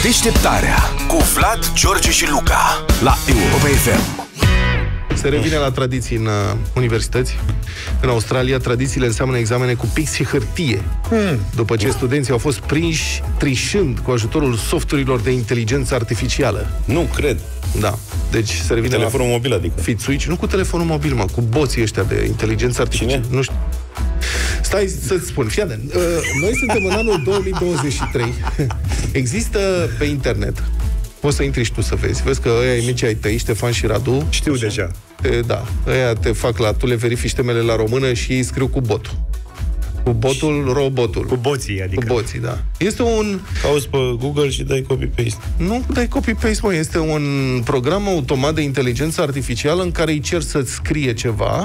Deșteptarea cu Vlad, George și Luca la Europa FM. Se revine la tradiții în universități. În Australia, tradițiile înseamnă examene cu pix și hârtie. După ce studenții au fost prinși trișând cu ajutorul softurilor de inteligență artificială. Nu cred. Da. Deci se revine telefonul mobil, adică. Fitsuici, nu cu telefonul mobil, mă, cu boții ăștia de inteligență artificială. Cine? Nu știu. Stai să-ți spun, fii atent. Noi suntem în anul 2023. Există pe internet, poți să intri și tu să vezi. Vezi că ăia e micii ai tăi, Ștefan și Radu. Știu deja. Da, ăia te fac tu le verifici temele la română și ei scriu cu botul. Cu botul, robotul. Cu boții, adică. Cu boții, da. Este un... Cauți pe Google și dai copy-paste. Nu dai copy-paste, mă. Este un program automat de inteligență artificială în care îi cer să-ți scrie ceva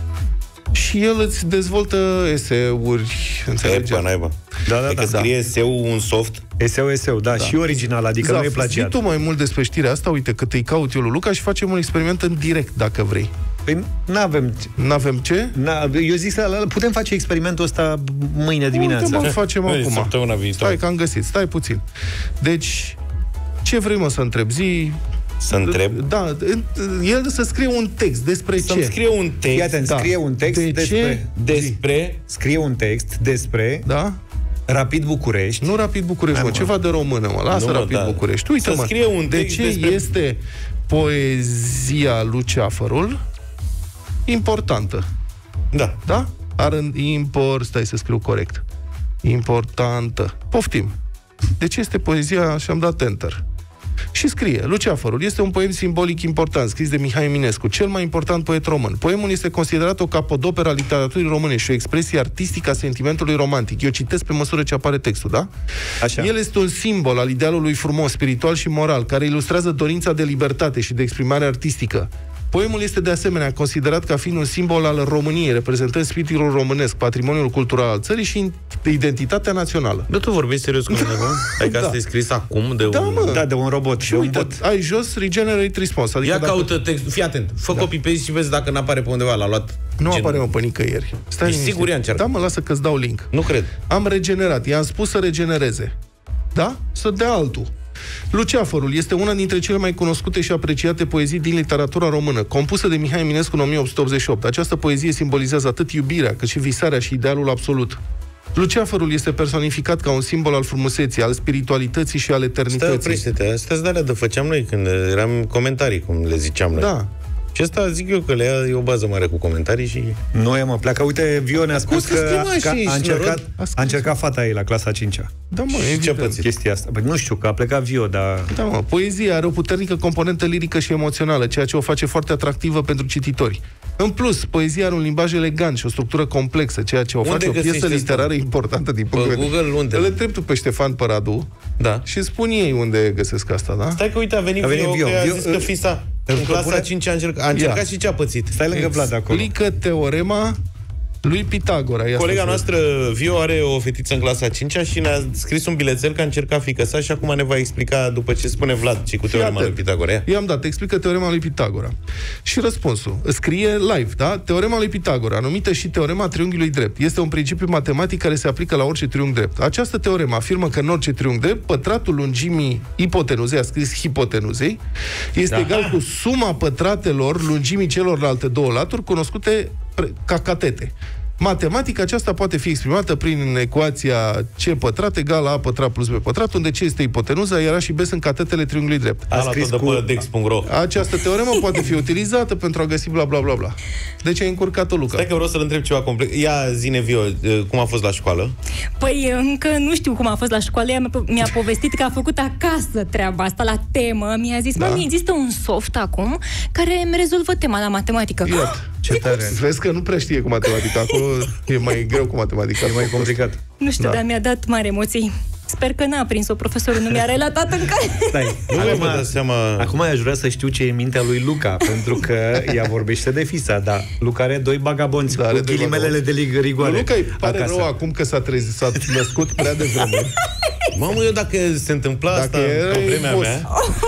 și el îți dezvoltă eseuri, înțelegi? Da. Scrie eseu un soft. Eseu, da, și original, adică nu e plagiat. Zi tu mai mult despre știrea asta, uite, cât îi caut eu lui Luca și facem un experiment în direct, dacă vrei. Păi n-avem ce? Eu zic să putem face experimentul ăsta mâine dimineața. Uite, facem acum. Săptămâna viitoare. Stai că am găsit, stai puțin. Deci, ce vrei, mă, să întrebi? Să întreb? Da, el să scrie un text despre ce? Să-mi scrie un text. Iată, scrie un text despre... Scrie un text despre... Da? Rapid București. Nu Rapid București, ceva de română, mă. Lasă Rapid București. Uite, să scrie un text de ce este poezia Luceafărul importantă? Da. Da? Stai să scriu corect. Importantă. Poftim. De ce este poezia? Și am dat enter. Și scrie: Luceafărul este un poem simbolic important, scris de Mihai Eminescu, cel mai important poet român. Poemul este considerat o capodoperă a literaturii române și o expresie artistică a sentimentului romantic. Eu citesc pe măsură ce apare textul, da? Așa. El este un simbol al idealului frumos, spiritual și moral, care ilustrează dorința de libertate și de exprimare artistică. Poemul este de asemenea considerat ca fiind un simbol al României, reprezentând spiritul românesc, patrimoniul cultural al țării și identitatea națională. Da, tu vorbești serios cu mine, nu? Adică asta e scris acum de de un robot. Și uite, ai jos Regenerate Response. Adică caută textul, fii atent, fă copy-paste și vezi dacă n-apare pe undeva, l-a luat. Nu apare, mă, pe nicăieri. Stai sigur i-a încercat. Da, mă, lasă că-ți dau link. Nu cred. Am regenerat, i-am spus să regenereze. Da? Să dea altul. Luceafărul este una dintre cele mai cunoscute și apreciate poezii din literatura română, compusă de Mihai Eminescu în 1888. Această poezie simbolizează atât iubirea, cât și visarea și idealul absolut. Luceafărul este personificat ca un simbol al frumuseții, al spiritualității și al eternității. Stai, oprește-te, astea de alea de făceam noi când eram comentarii, cum le ziceam noi. Da. Și asta zic eu că e o bază mare cu comentarii și... Noi mă pleacă. Uite, Vio ne-a spus că a încercat fata ei la clasa 5-a. Da, mă, și ce pățit chestia asta? Păi nu știu, că a plecat Vio, dar... Da, mă, poezia are o puternică componentă lirică și emoțională, ceea ce o face foarte atractivă pentru cititori. În plus, poezia are un limbaj elegant și o structură complexă, ceea ce o face o piesă literară importantă din punct de vedere. Google, unde? Îl întreb tu pe Ștefan Păradu, da, și spun ei unde găsesc asta, da? Stai că uite, a venit Vio, că a zis că fisa în clasa 5 a încercat și ce a pățit. Stai lângă Vlad acolo. Explică teorema lui Pitagora. Colega noastră, Vio, are o fetiță în clasa 5-a și ne-a scris un bilețel că a încercat fiica sa și acum ne va explica după ce spune Vlad ce cu teorema lui Pitagora. I-am dat, explică teorema lui Pitagora. Și răspunsul scrie live, da? Teorema lui Pitagora, numită și teorema triunghiului drept, este un principiu matematic care se aplică la orice triunghi drept. Această teoremă afirmă că în orice triunghi drept, pătratul lungimii ipotenuzei, a scris hipotenuzei, este egal cu suma pătratelor lungimii celorlalte două laturi, cunoscute ca catete. Matematica aceasta poate fi exprimată prin ecuația C pătrat egal la A pătrat plus B pătrat, unde C este ipotenuza, iar A și B sunt catetele triunghiului drept. A scris cu dex.ro. Această teoremă poate fi utilizată pentru a găsi bla bla bla bla. Deci ai încurcat-o, Luca. Stai că vreau să-l întreb ceva complex. Ia zine, Vio, cum a fost la școală? Păi încă nu știu cum a fost la școală. Ea mi-a povestit că a făcut acasă treaba asta la temă. Mi-a zis, mami, există un soft acum care îmi rezolvă tema la matematică. Ce tare. Vezi că nu prea știe cu matematica. Acolo e mai greu cu matematica, e mai complicat. Nu știu, dar mi-a dat mari emoții. Sper că n-a prins-o profesorul, nu mi-a relatat încă. Stai, acum aș vrea să știu ce e mintea lui Luca, pentru că ea vorbește de fisa, dar Luca are doi bagabonți cu ghilimelele de rigoare. Luca îi pare rău acum că s-a născut prea devreme. Mamă, eu dacă se întâmpla asta pe vremea mea...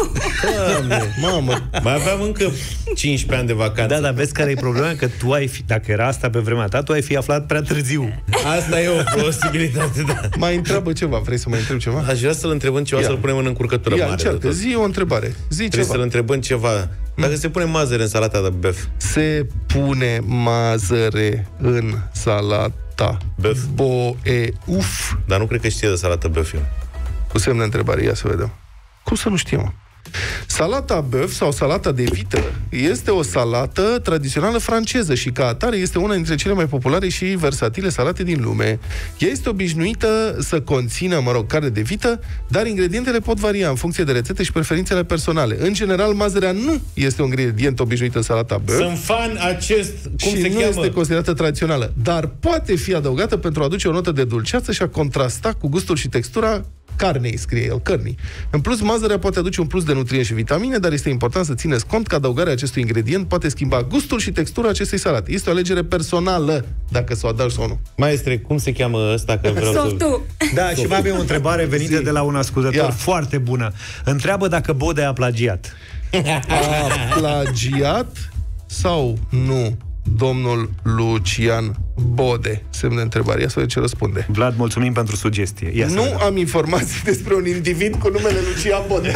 Mamă, mai aveam încă 15 ani de vacanță. Da, dar vezi care e problema? Că tu ai fi, dacă era asta pe vremea ta, tu ai fi aflat prea târziu. Asta e o posibilitate, da. mai întreabă ceva. Vrei să mai întreb ceva? Aș vrea să-l întrebăm ceva, să-l punem în încurcătură mare. Încearcă, zi o întrebare. Trebuie să-l întrebăm ceva. Dacă se pune mazăre în salata de băf. Se pune mazăre în salata băf. Boeuf. Dar nu cred că știe de salată băf. Cu semn de întrebare, ia să vedem. Cum să nu știm? Salata băf sau salata de vită este o salată tradițională franceză și ca atare este una dintre cele mai populare și versatile salate din lume. Ea este obișnuită să conțină, carne de vită, dar ingredientele pot varia în funcție de rețete și preferințele personale. În general, mazărea nu este un ingredient obișnuit în salata băf. Sunt fan acest, cum și se nu cheamă? Este considerată tradițională, dar poate fi adăugată pentru a aduce o notă de dulceață și a contrasta cu gustul și textura carnei, scrie el, cărnii. În plus, mazărea poate aduce un plus de nutrienți și vitamine, dar este important să țineți cont că adăugarea acestui ingredient poate schimba gustul și textura acestei salate. Este o alegere personală, dacă să o adaugi sau nu. Maestre, cum se cheamă ăsta? Că vreau Softul. Da, și mai avem o întrebare venită de la un ascultător foarte bună. Întreabă dacă Bode a plagiat. A plagiat sau nu domnul Lucian Bode? Semn de întrebare. Ia să vedem ce răspunde. Vlad, mulțumim pentru sugestie. Nu am informații despre un individ cu numele Lucian Bode.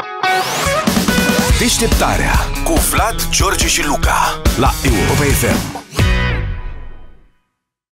Deșteptarea cu Vlad, George și Luca la Europa FM.